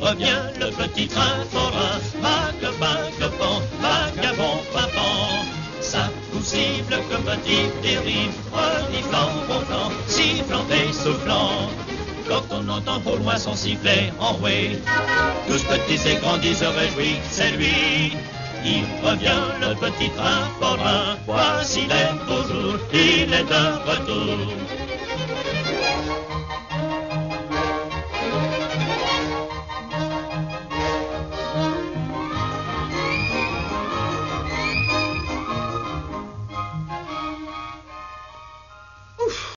revient le petit train forain, vagabond, vagabond, papant. Ça vous siffle comme petit dérive, reniflant, ronflant, sifflant et soufflant. Quand on entend au loin son sifflet enroué, tous petits et grands disent réjouis, c'est lui. Il revient le petit train forain, voici les beaux jours, il est de retour.